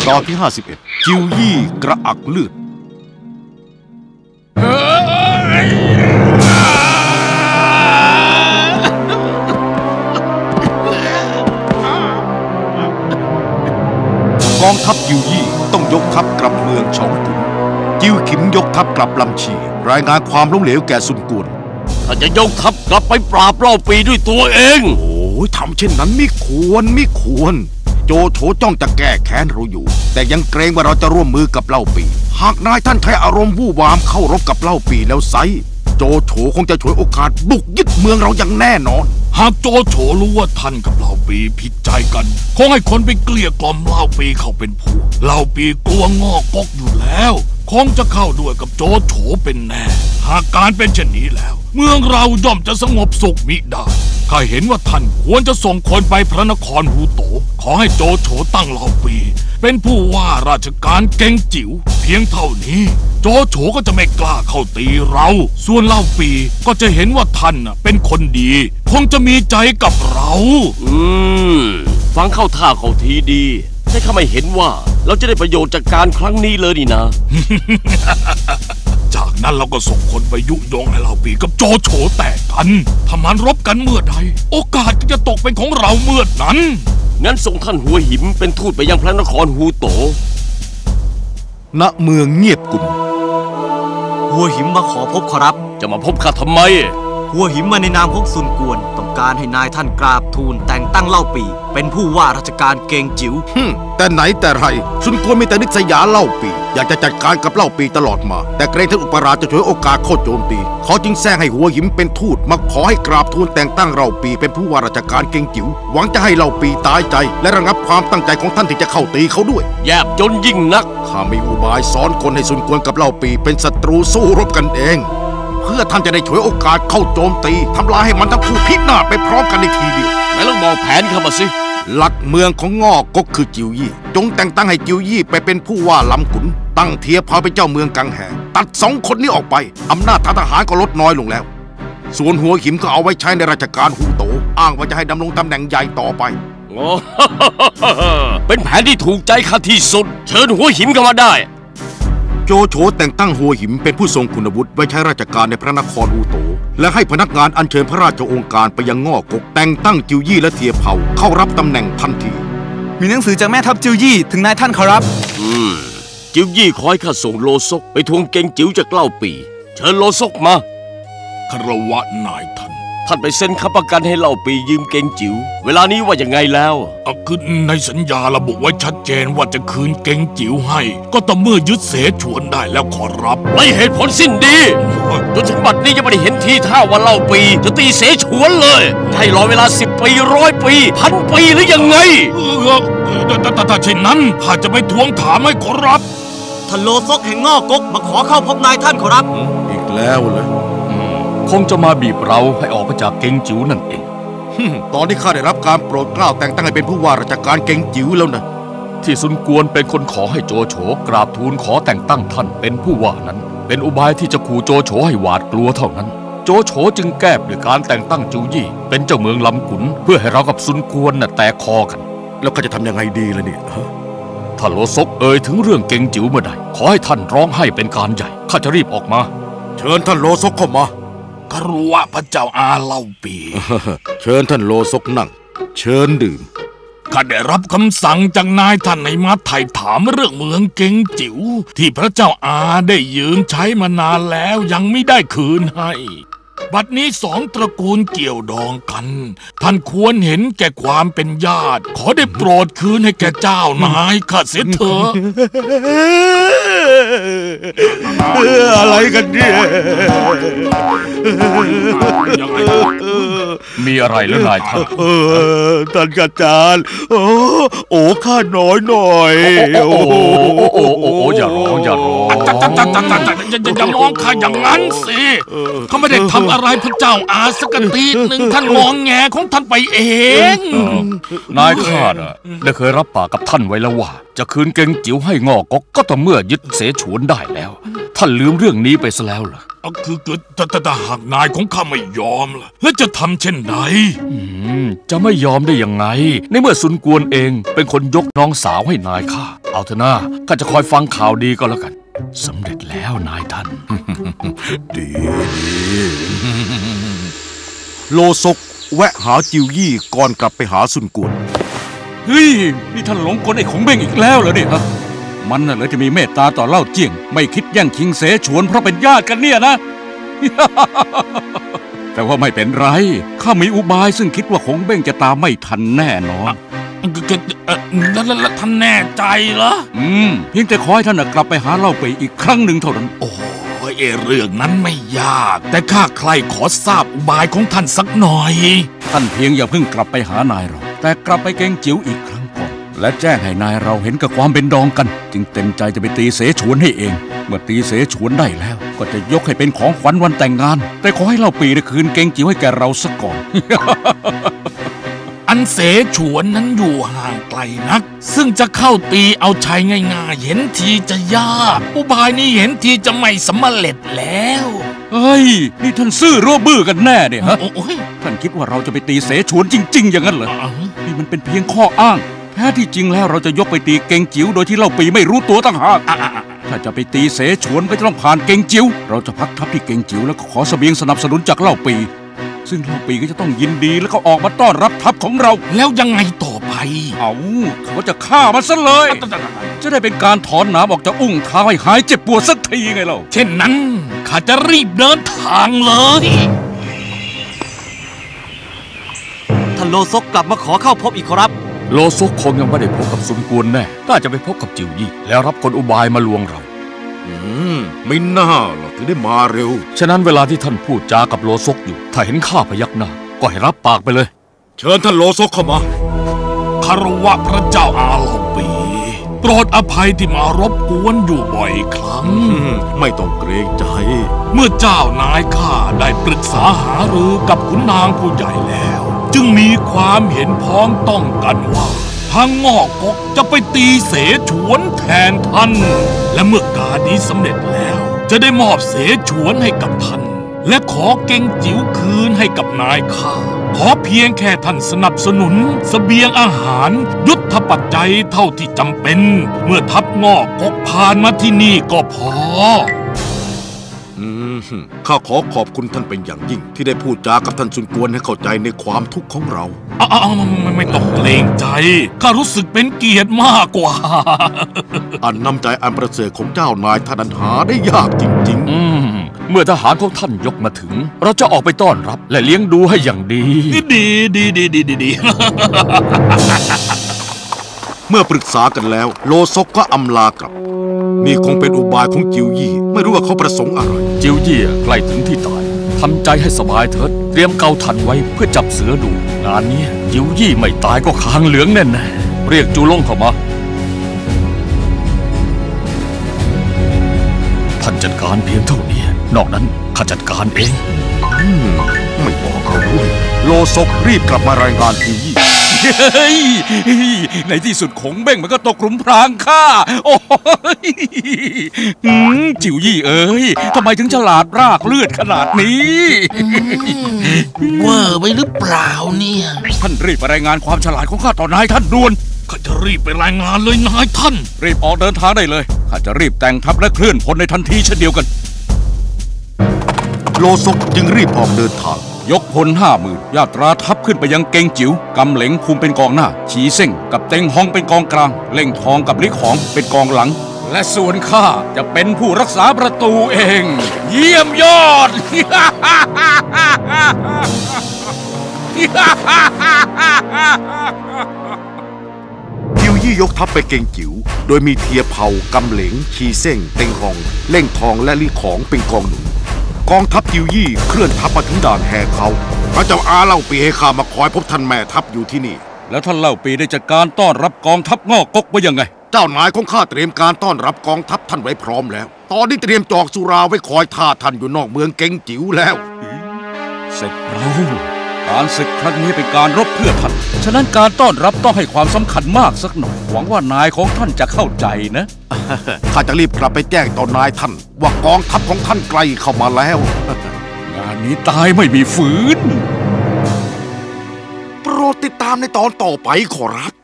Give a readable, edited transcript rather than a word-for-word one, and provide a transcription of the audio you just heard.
ตอนที่51จิวยี่กระอักเลือดกองทัพจิวยี่ต้องยกทัพกลับเมืองฉองกุนจิวขิมยกทัพกลับลำชีรายงานความล้มเหลวแก่ซุนกวนถ้าจะยกทัพกลับไปปราบเล่าปีด้วยตัวเองโอ้ยทำเช่นนั้นไม่ควรโจโฉจ้องจะแก้แค้นเราอยู่แต่ยังเกรงว่าเราจะร่วมมือกับเล่าปีหากนายท่านใช้อารมณ์วู่วามเข้ารบกับเล่าปีแล้วไซโจโฉคงจะฉวยโอกาสบุกยึดเมืองเราอย่างแน่นอนหากโจโฉรู้ว่าท่านกับเล่าปีผิดใจกันคงให้คนไปเกลี้ยกล่อมเล่าปีเข้าเป็นพวกเล่าปีกลัวงอกกอยู่แล้วคงจะเข้าด้วยกับโจโฉเป็นแน่หากการเป็นเช่นนี้แล้วเมืองเราย่อมจะสงบสุขมิได้ข้าเห็นว่าท่านควรจะส่งคนไปพระนครฮูโตขอให้โจโฉตั้งเล่าปีเป็นผู้ว่าราชการเก่งจิ๋วเพียงเท่านี้โจโฉก็จะไม่กล้าเข้าตีเราส่วนเล่าปีก็จะเห็นว่าท่านเป็นคนดีคงจะมีใจกับเราฟังเข้าท่าเข้าทีดีแต่ข้าไม่เห็นว่าเราจะได้ประโยชน์จากการครั้งนี้เลยนี่นะจากนั้นเราก็ส่งคนไปยุยงให้เล่าปีกับโจโฉแตกกันถ้ามันรบกันเมื่อใดโอกาสก็จะตกเป็นของเราเมื่อนั้นงั้นส่งท่านหัวหิมเป็นทูตไปยังพระนครฮูโตณเมืองเงียบกุนหัวหิมมาขอพบขอรับจะมาพบข้าทำไมหัวหิมมาในนามของซุนกวนต้องการให้นายท่านกราบทูลแต่งตั้งเล่าปีเป็นผู้ว่าราชการเกงจิ๋วแต่ไหนแต่ไรซุนกวนมีแต่นิสัยเล่าปีอยากจะจัดการกับเล่าปีตลอดมาแต่เกรงท่านอุปราชจะฉวยโอกาสเข้าโจมตีเขาจึงแซงให้หัวหิมเป็นทูตมาขอให้กราบทูลแต่งตั้งเล่าปีเป็นผู้ว่าราชการเกงจิ๋วหวังจะให้เล่าปีตายใจและระงับความตั้งใจของท่านที่จะเข้าตีเขาด้วยแยบจนยิ่งนักข้ามีอุบายสอนคนให้ซุนกวนกับเล่าปีเป็นศัตรูสู้รบกันเองเพื่อท่านจะได้ฉวยโอกาสเข้าโจมตีทำลายให้มันทั้งคู่พินาศไปพร้อมกันในทีเดียวไหนลองบอกแผนเข้ามาสิหลักเมืองของงอกก็คือจิวยี่จงแต่งตั้งให้จิวยี่ไปเป็นผู้ว่าลำขุนตั้งเทียพาเป็นเจ้าเมืองกังแหตัด2 คนนี้ออกไปอำนาจทางทหารก็ลดน้อยลงแล้วส่วนหัวหิมก็เอาไว้ใช้ในราชการฮูโตอ้างว่าจะให้ดำรงตำแหน่งใหญ่ต่อไปเป็นแผนที่ถูกใจข้าที่สุดเชิญหัวหิมเข้ามาได้โจโฉแต่งตั้งหัวหิมเป็นผู้ทรงคุณวุฒิไว้ใช้ราชการในพระนครฮูโตและให้พนักงานอัญเชิญพระราชโองการไปยังง่อกกแต่งตั้งจิวยี่และเทียเผาเข้ารับตำแหน่งทันทีมีหนังสือจากแม่ทัพจิวยี่ถึงนายท่านขอรับจิวยี่ขอให้ข้าส่งโลซกไปทวงเกงจิ๋วจากเล่าปีเชิญโลซกมาคารวะนายท่านไปเซ็นค้ำประกันให้เล่าปียืมเกงจิ๋วเวลานี้ว่าอย่างไงแล้วคือในสัญญาระบุไว้ชัดเจนว่าจะคืนเกงจิ๋วให้ก็ต่อเมื่อยึดเสฉวนได้แล้วขอรับไม่เหตุผลสิ้นดีจนถึงบัดนี้ยังไม่ได้เห็นทีท่าว่าเล่าปีจะตีเสฉวนเลยให้รอเวลา10 ปี100 ปี1,000 ปีหรือยังไงแต่เช่นนั้นข้าจะไปทวงถามให้ขอรับท่านโลซกแห่งง่อกกมาขอเข้าพบนายท่านขอรับอีกแล้วเลยคงจะมาบีบเราให้ออกไปจากเกงจิ๋วนั่นเองตอนที่ข้าได้รับการโปรดเกล้าแต่งตั้งให้เป็นผู้ว่าราชการเกงจิ๋วแล้วนะที่ซุนกวนเป็นคนขอให้โจโฉกราบทูลขอแต่งตั้งท่านเป็นผู้ว่านั้นเป็นอุบายที่จะขู่โจโฉให้หวาดกลัวเท่านั้นโจโฉจึงแก้ด้วยการแต่งตั้งจิวยี่เป็นเจ้าเมืองลำขุนเพื่อให้เรากับซุนกวนแตกคอกันแล้วข้าจะทำยังไงดีล่ะเนี่ยถ้าโลซกเอ่ยถึงเรื่องเกงจิ๋วเมื่อใดขอให้ท่านร้องไห้เป็นการใหญ่ข้าจะรีบออกมาเชิญท่านโลซกเข้ามาคารวะพระเจ้าอาเล่าปีเชิญท่านโลซกนั่งเชิญดื่มข้าได้รับคำสั่งจากนายท่านให้มาไถ่ถามเรื่องเมืองเกงจิ๋วที่พระเจ้าอาได้ยืมใช้มานานแล้วยังไม่ได้คืนให้บัดนี้2 ตระกูลเกี่ยวดองกันท่านควรเห็นแก่ความเป็นญาติขอได้โปรดคืนให้แก่เจ้านายข้าเสียเถอะอะไรกันเนี่ยมีอะไรหรือนายท่านท่านอาจารย์โอ้ข้าน้อยหน่อยโอ้อย่าร้องอย่าร้องอย่ามองข้าอย่างนั้นสิเขาไม่ได้ทำอะไรพระเจ้าอาสักทีหนึ่งท่านมองแงของท่านไปเองนายข้าได้เคยรับปากกับท่านไว้แล้วว่าจะคืนเกงจิ๋วให้งอกกก็ต่อเมื่อยึดเสฉวนได้แล้วท่านลืมเรื่องนี้ไปซะแล้วเหรอคือแต่หากนายของข้าไม่ยอมล่ะแล้วจะทำเช่นใดจะไม่ยอมได้ยังไงในเมื่อซุนกวนเองเป็นคนยกน้องสาวให้นายข้าเอาเถอะนะข้าจะคอยฟังข่าวดีก็แล้วกันสำเร็จแล้วนายท่านดีโลซกแวะหาจิวยี่ก่อนกลับไปหาซุนกวนเฮ้ยนี่ท่านหลงกลไอ้ของเบ้งอีกแล้วเหรอเนี่ยฮะมันน่ะเหรอจะมีเมตตาต่อเล่าเจียงไม่คิดแย่งชิงเสฉวนเพราะเป็นญาติกันเนี่ยนะ แต่ว่าไม่เป็นไรข้ามีอุบายซึ่งคิดว่าคงเบ้งจะตามไม่ทันแน่นอนแล้วท่านแน่ใจเหรอเพียงแต่ขอให้ท่านน่ะกลับไปหาเล่าไปอีกครั้งหนึ่งเท่านั้นโอ้ยเรื่องนั้นไม่ยาก แต่ข้าใครขอทราบอุบายของท่านสักหน่อยท่านเพียงอย่าเพิ่งกลับไปหานายเราแต่กลับไปเกงจิ๋วอีกครั้งก่อนและแจ้งให้นายเราเห็นกับความเป็นดองกัน จึงเต็มใจจะไปตีเสฉวนให้เอง เมื่อตีเสฉวนได้แล้ว ก็จะยกให้เป็นของขวัญวันแต่งงาน แต่ขอให้เล่าปีได้คืนเกงจิ๋วให้แกเราซะก่อนอันเสฉวนนั้นอยู่ห่างไกลนัก ซึ่งจะเข้าตีเอาชัยง่ายๆเห็นทีจะยากอุบายนี้เห็นทีจะไม่สำเร็จแล้วเฮ้ยนี่ท่านซื่อรั่วบื้อกันแน่เนี่ยฮะโอ้ยท่านคิดว่าเราจะไปตีเสฉวนจริง ๆ อย่างนั้นเหรอนี่มันเป็นเพียงข้ออ้างแท้ที่จริงแล้วเราจะยกไปตีเกงจิ๋วโดยที่เล่าปีไม่รู้ตัวต่างหากถ้าจะไปตีเสฉวนก็จะต้องผ่านเกงจิ๋วเราจะพักทัพที่เกงจิ๋วแล้วก็ขอเสบียงสนับสนุนจากเล่าปีซึ่งเล่าปีก็จะต้องยินดีแล้วก็ออกมาต้อนรับทัพของเราแล้วยังไงต่อไปเขาจะฆ่ามันซะเลย จะได้เป็นการถอนหนามออกจากอุ้งเท้าให้หายเจ็บปวดสักทีไงเราเช่นนั้นข้าจะรีบเดินทางเลยท่านโลซกกลับมาขอเข้าพบอีกครับโลซกคงยังไม่ได้พบกับซุนกวนแน่น่าจะไปพบกับจิวยี่แล้วรับกลอุบายมาลวงเราไม่น่าหรอกถึงได้มาเร็วฉะนั้นเวลาที่ท่านพูดจากับโลซกอยู่ถ้าเห็นข้าพยักหน้าก็ให้รับปากไปเลยเชิญท่านโลซกเข้ามาคารวะพระเจ้าอาเหล่าปีโปรดอภัยที่มารบกวนอยู่บ่อยครั้งไม่ต้องเกรงใจเมื่อเจ้านายข้าได้ปรึกษาหารือกับขุนนางผู้ใหญ่แล้ว จึงมีความเห็นพ้องต้องกันว่าทางงอกกจะไปตีเสฉวนแทนท่าน และเมื่อการนี้สำเร็จแล้ว จะได้มอบเสฉวนให้กับท่าน และขอเก่งจิ๋วคืนให้กับนายข้าขอเพียงแค่ท่านสนับสนุนเสบียงอาหารยุทธปัจจัยเท่าที่จำเป็น เมื่อทัพงอกกผ่านมาที่นี่ก็พอข้าขอขอบคุณท่านเป็นอย่างยิ่ง ที่ได้พูดจากับท่านซุนกวนให้เข้าใจในความทุกข์ของเราไม่ต้องเกรงใจข้ารู้สึกเป็นเกียรติมากกว่าอันน้ำใจอันประเสริฐของเจ้านายท่านนั้นหาได้ยากจริงเมื่อทหารของท่านยกมาถึง เราจะออกไปต้อนรับและเลี้ยงดูให้อย่างดีดีเมื่อปรึกษากันแล้ว โลซกก็อำลากลับ นี่คงเป็นอุบายของจิวยี่ไม่รู้ว่าเขาประสงค์อะไรจิวเย่ใกล้ถึงที่ตายทำใจให้สบายเถิดเตรียมเกาทันไว้เพื่อจับเสือดูงานนี้จิวยี่ไม่ตายก็คางเหลืองแน่ๆเรียกจูลงเข้ามาท่านจัดการเพียงเท่านี้นอกนั้นข้าจัดการเองไม่บอกเขาด้วย โลซกรีบกลับมารายงานจิวยี่เฮ้ยในที่สุดขงเบ้งมันก็ตกหลุมพรางข้าโอ้ยจิ๋วยี่เอ้ยทำไมถึงฉลาดรากเลือดขนาดนี้เวอร์ไปหรือเปล่าเนี่ยท่านรีบไปรายงานความฉลาดของข้าต่อนายท่านด่วนข้าจะรีบไปรายงานเลยนายท่านรีบออกเดินทางได้เลยข้าจะรีบแต่งทัพและเคลื่อนพลในทันทีเช่นเดียวกันโลซกจึงรีบออกเดินทางยกพล50,000 ยาตราทัพขึ้นไปยังเกงจิ๋วกำเหลงคุมเป็นกองหน้าฉีเซ่งกับเต็งฮองเป็นกองกลางเล่งทองกับลิของเป็นกองหลัง และส่วนข้าจะเป็นผู้รักษาประตูเอง เยี่ยมยอดจิวยี่ยกทัพไปเกงจิ๋วโดยมีเทียเผากำเหลงชีเซ่งเต็งฮองเล่งทองและลี่ของเป็นกองหนุนกองทัพจิวยี่เคลื่อนทัพมาถึงด่านแห่เขาพระเจ้าอาเล่าปีให้ข้ามาคอยพบท่านแม่ทัพอยู่ที่นี่แล้วท่านเล่าปีได้จัดการต้อนรับกองทัพงอกกกไว้ยังไงเจ้านายของข้าเตรียมการต้อนรับกองทัพท่านไว้พร้อมแล้วตอนนี้เตรียมจอกสุราไว้คอยท่าท่านอยู่นอกเมืองเกงจิ๋วแล้วเสร็จเราการศึกครั้งนี้เป็นการรบเพื่อท่านฉะนั้นการต้อนรับต้องให้ความสำคัญมากสักหน่อยหวังว่านายของท่านจะเข้าใจนะข้าจะรีบกลับไปแจ้งต่อนายท่านว่ากองทัพของท่านใกล้เข้ามาแล้วงานนี้ตายไม่มีฝืนโปรดติดตามในตอนต่อไปขอรับ